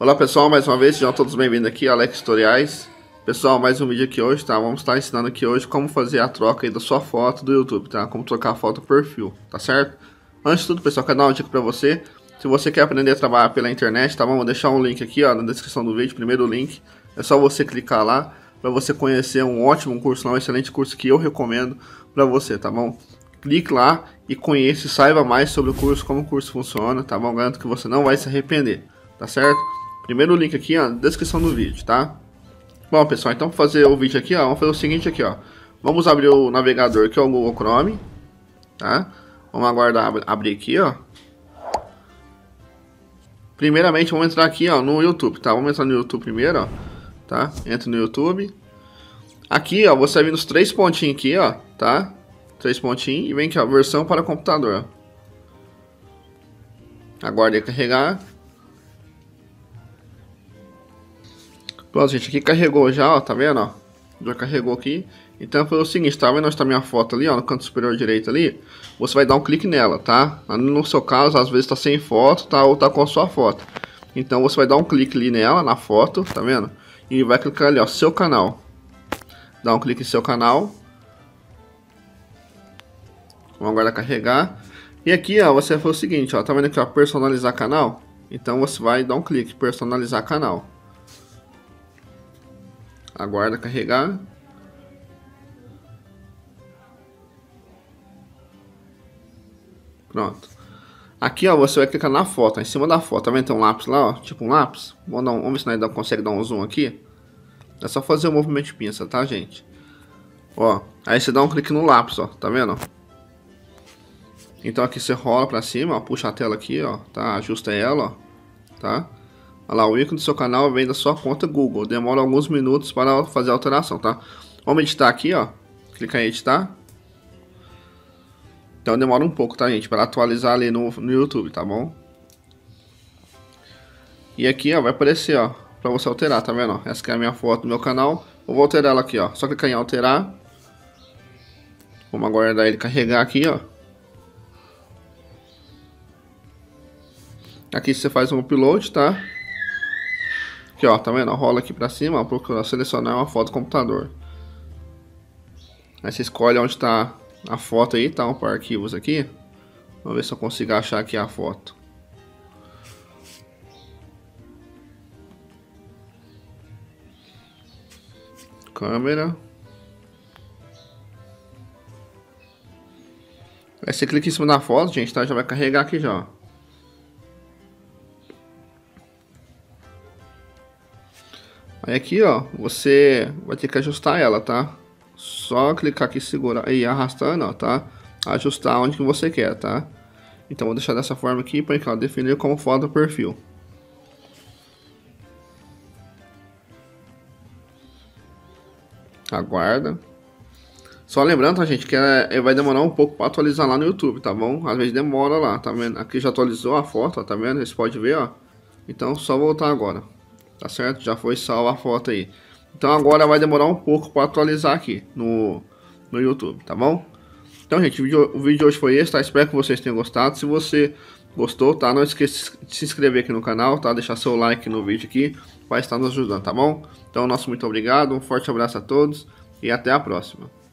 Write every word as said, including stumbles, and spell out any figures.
Olá pessoal, mais uma vez, sejam todos bem-vindos aqui, Alex Tutoriais. Pessoal, mais um vídeo aqui hoje, tá? Vamos estar ensinando aqui hoje como fazer a troca aí da sua foto do YouTube, tá? Como trocar a foto do perfil, tá certo? Antes de tudo, pessoal, quero dar uma dica pra você. Se você quer aprender a trabalhar pela internet, tá bom? Vou deixar um link aqui, ó, na descrição do vídeo, primeiro link. É só você clicar lá para você conhecer um ótimo curso, um excelente curso que eu recomendo pra você, tá bom? Clique lá e conheça e saiba mais sobre o curso, como o curso funciona, tá bom? Garanto que você não vai se arrepender, tá certo? Primeiro link aqui, ó, na descrição do vídeo, tá? Bom, pessoal, então para fazer o vídeo aqui, ó, vamos fazer o seguinte aqui, ó. Vamos abrir o navegador que é o Google Chrome, tá? Vamos aguardar abrir aqui, ó. Primeiramente, vamos entrar aqui, ó, no YouTube, tá? Vamos entrar no YouTube primeiro, ó, tá? Entra no YouTube. Aqui, ó, você vai vir nos três pontinhos aqui, ó, tá? Três pontinhos e vem aqui, ó, versão para computador. Aguarde carregar. Pronto, gente, aqui carregou já, ó, tá vendo, ó? Já carregou aqui. Então foi o seguinte, tá vendo onde tá minha foto ali, ó, no canto superior direito ali? Você vai dar um clique nela, tá? No seu caso, às vezes tá sem foto, tá? Ou tá com a sua foto. Então você vai dar um clique ali nela, na foto, tá vendo? E vai clicar ali, ó, seu canal. Dá um clique em seu canal. Vamos agora carregar. E aqui, ó, você vai fazer o seguinte, ó, tá vendo aqui, ó, personalizar canal? Então você vai dar um clique, personalizar canal. Aguarda carregar. Pronto. Aqui, ó, você vai clicar na foto, ó, em cima da foto. Tá vendo? Tem um lápis lá, ó, tipo um lápis. Vamos, dar um, vamos ver se nós consegue dar um zoom aqui. É só fazer o um movimento de pinça, tá, gente? Ó, aí você dá um clique no lápis, ó, tá vendo? Então aqui você rola pra cima, ó, puxa a tela aqui, ó, tá? Ajusta ela, ó, tá? Olha lá, o ícone do seu canal vem da sua conta Google. Demora alguns minutos para fazer a alteração, tá? Vamos editar aqui, ó. Clicar em editar. Então demora um pouco, tá, gente? Para atualizar ali no, no YouTube, tá bom? E aqui, ó, vai aparecer, ó, para você alterar, tá vendo? Ó? Essa aqui é a minha foto do meu canal. Eu vou alterar ela aqui, ó. Só clicar em alterar. Vamos aguardar ele carregar aqui, ó. Aqui você faz um upload, tá? Aqui, ó, tá vendo? Rola aqui pra cima, ó, procura selecionar uma foto do computador. Aí você escolhe onde tá a foto aí, tá? Um para arquivos aqui. Vamos ver se eu consigo achar aqui a foto. Câmera. Aí você clica em cima da foto, gente, tá? Já vai carregar aqui já, ó. Aí aqui, ó, você vai ter que ajustar ela, tá? Só clicar aqui, segurar e arrastando, ó, tá? Ajustar onde que você quer, tá? Então vou deixar dessa forma aqui para ó, definir como foto do perfil. Aguarda. Só lembrando, tá, gente, que é, vai demorar um pouco para atualizar lá no YouTube, tá bom? Às vezes demora lá, tá vendo? Aqui já atualizou a foto, ó, tá vendo? Você pode ver, ó. Então só voltar agora. Tá certo? Já foi salva a foto aí. Então agora vai demorar um pouco para atualizar aqui no, no YouTube, tá bom? Então, gente, o vídeo, o vídeo de hoje foi esse, tá? Espero que vocês tenham gostado. Se você gostou, tá? Não esqueça de se inscrever aqui no canal, tá? Deixar seu like no vídeo aqui, vai estar nos ajudando, tá bom? Então, nosso muito obrigado, um forte abraço a todos e até a próxima.